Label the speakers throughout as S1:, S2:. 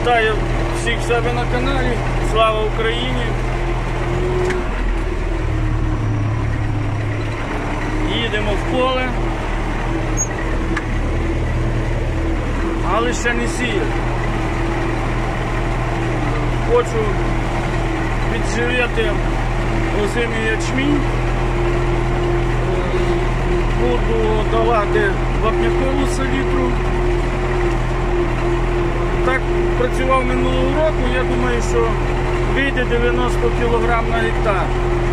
S1: Вітаю всіх в себе на каналі. Слава Україні! Їдемо в поле, але ще не сіяли. Хочу підживити озимий ячмінь. Буду давати вапнякову селітру. Так працював минулого року, я думаю, що вийде 90 кг на гектар.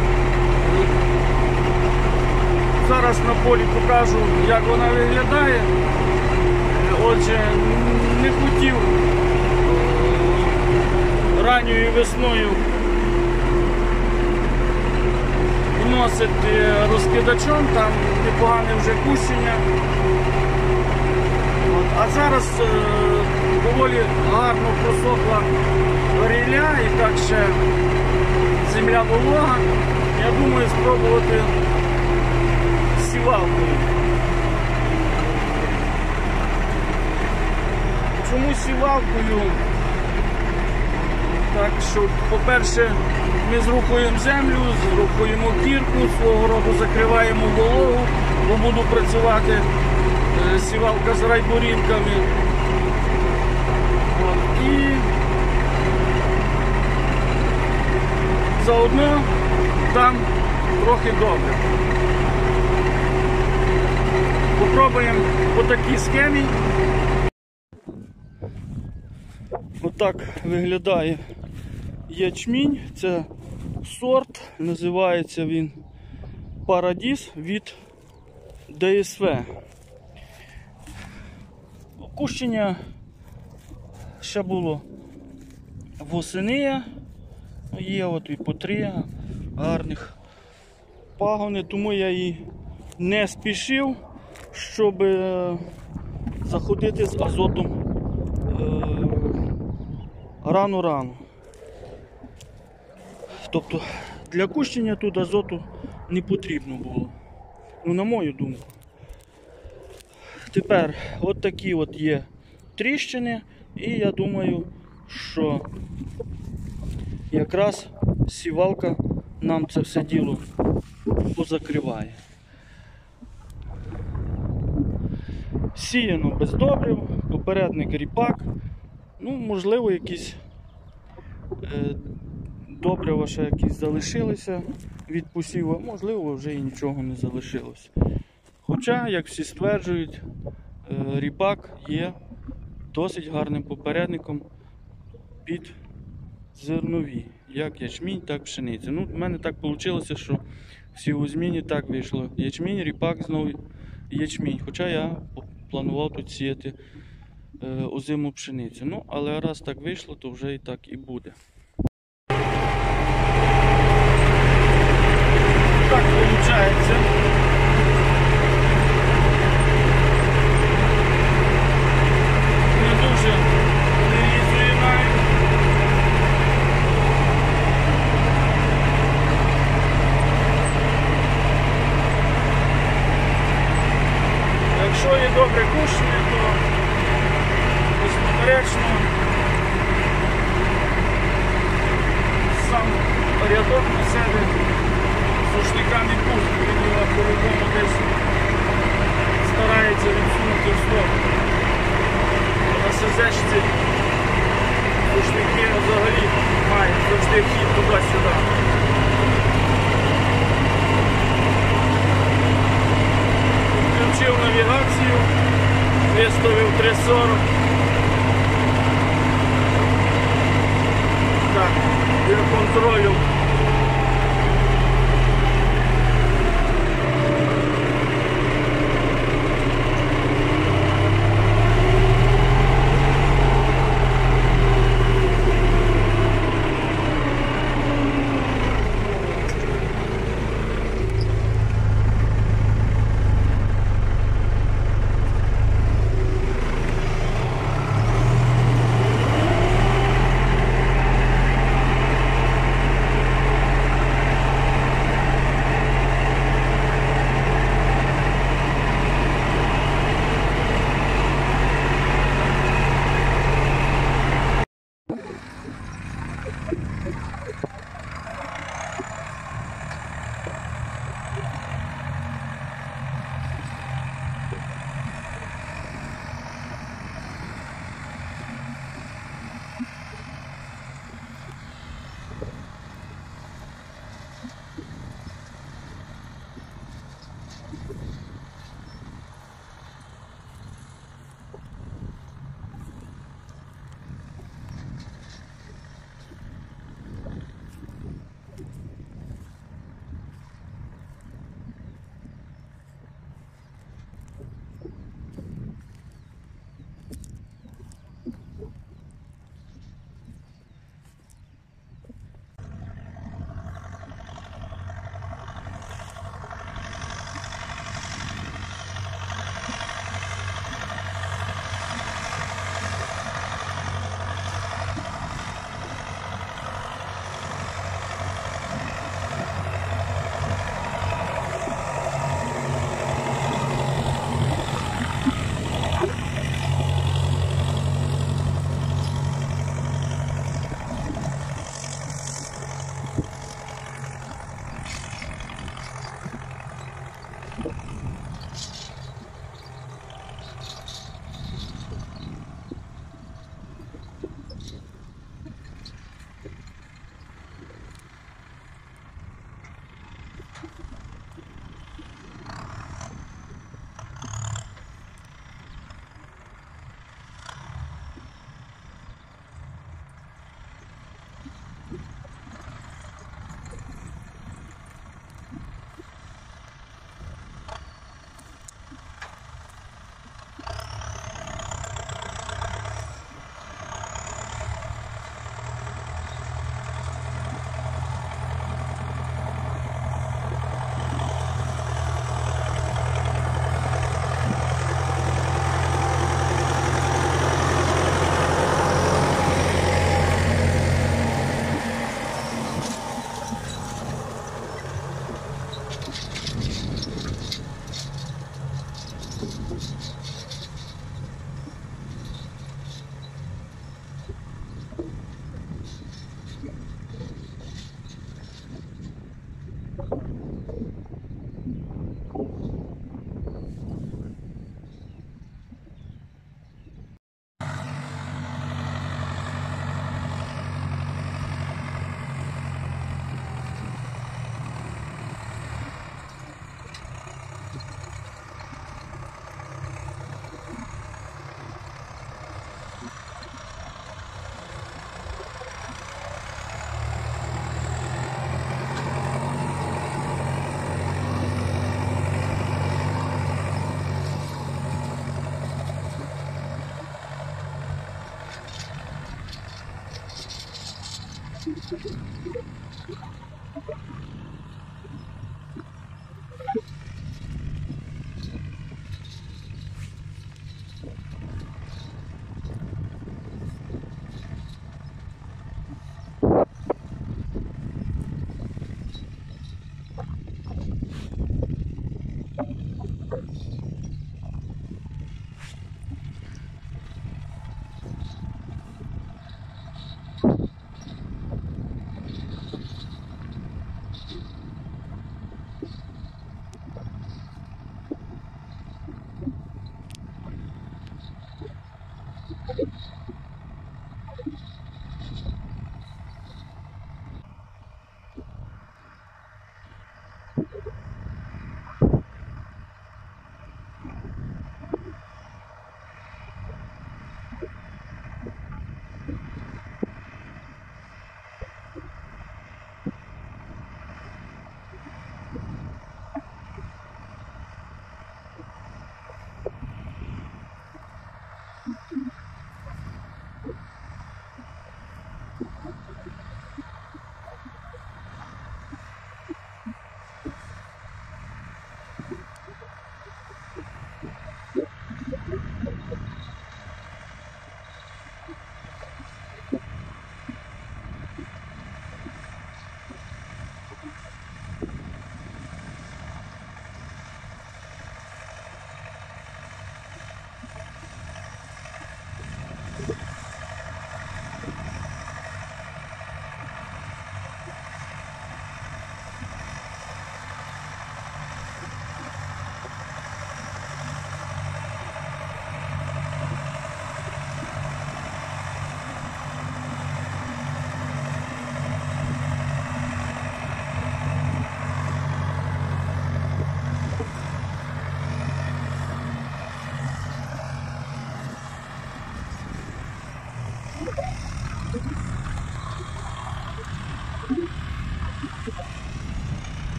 S1: Зараз на полі покажу, як вона виглядає. Отже, не хотів ранньою весною вносити розкидачом, там непогане вже кущення. А зараз доволі гарно просохла рілля і так ще земля волога. Я думаю спробувати сівалкою. Чому сівалкою? Так що, по-перше, ми зрухуємо землю, зрухуємо кірку, свого роду закриваємо вологу, бо буду працювати сівалка з райбурінками. І заодно там трохи добре. Попробуємо по такій схемі. Отак виглядає ячмінь. Це сорт, називається він Парадіс від ДСВ. Кущення ще було восени, є от і по 3 гарних пагони, тому я її не спішив, щоб заходити з азотом рано-рано. Тобто для кущення тут азоту не потрібно було, ну на мою думку. Тепер от такі от є тріщини, і я думаю, що якраз сівалка нам це все діло позакриває. Сіяно без добрив, попередник ріпак, ну можливо якісь добрива ще якісь залишилися від посіву, можливо вже і нічого не залишилося. Хоча, як всі стверджують, ріпак є досить гарним попередником під зернові, як ячмінь, так і пшениця. Ну, в мене так вийшло, що в сівозміні так вийшло. Ячмінь, ріпак, знову ячмінь. Хоча я планував тут сіяти озиму пшеницю. Ну, але раз так вийшло, то вже і так і буде. Так виходить. Якщо є добре кущення, то безперечно сам рядок на себе сушниками пустить, він його по-любому десь старається відсунути в сторону. На СЗшці сушники взагалі мають завжди хід туди-сюди. Включив навігацію, виставив 3.40. Так, для контролю.